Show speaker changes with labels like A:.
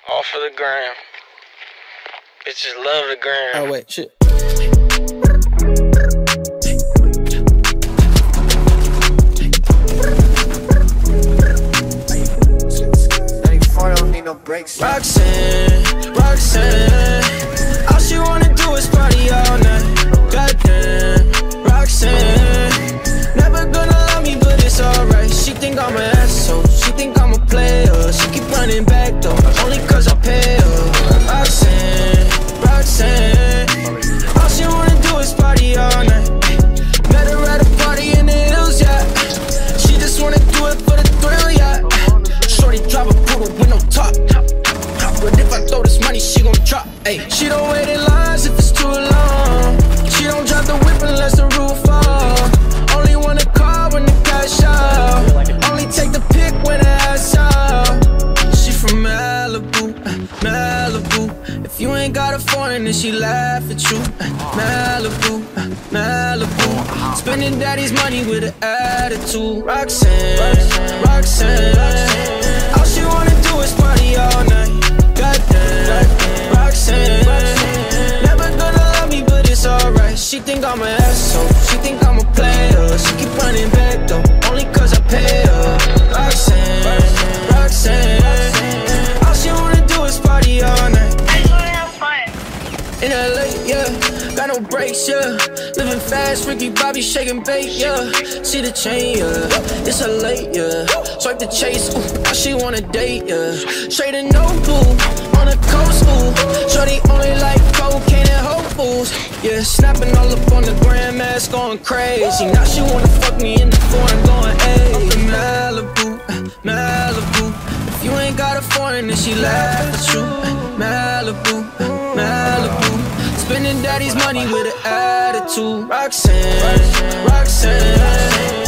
A: All for the gram. Bitches love the gram.
B: Oh, wait, shit. Roxanne, all she wanna do is party all night. Goddamn, Roxanne, never gonna love me, but it's alright. She think I'm an asshole, she think I'm a player. She keep running back though, only cause I pay her. Roxanne, all she wanna do is party all night. Met her at a party in the hills, yeah. She just wanna do it for the thrill, yeah. Shorty drive a poodle with no top. But if I throw this money, she gon' drop. Ay, she don't wait in lines if it's too long. She don't drop the whip unless the roof fall. Only wanna call when the cash out. Only take the pic when the ass out. She from Malibu, Malibu. If you ain't got a foreign, then she laugh at you. Malibu, Malibu. Spending daddy's money with an attitude. Roxanne, all she wanna do is party all night. Goddamn, Roxanne, never gonna love me, but it's alright. She think I'm an asshole, she think I'm a player. She keep running back though, only cause I pay her. Roxanne, all she wanna do is party all night.
C: I just wanna have fun.
B: In LA, yeah, got no brakes, yeah. Living fast, Ricky Bobby shaking bait, yeah. See the chain, yeah, it's a late, yeah. Swipe the chase, ooh, now she wanna date, yeah. Straight and no blue, on the coast, ooh. Shorty only like cocaine and Whole Foods, yeah. Snapping all up on the grandmas, going crazy. Now she wanna fuck me in the foreign, going, ayy. Up in Malibu, Malibu. If you ain't got a foreign, then she laugh at you. Malibu, Malibu. Spending daddy's money with an attitude. Roxanne.